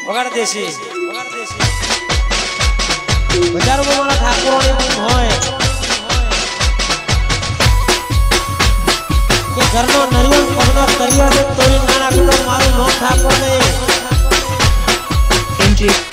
વગાડ દેશી બજારો વાળા ઠાકોરોની પણ હોય કે ઘરનો નરિયલ પગનો તરિયો તોડી ના નાખતો મારું નો ઠાકોર ને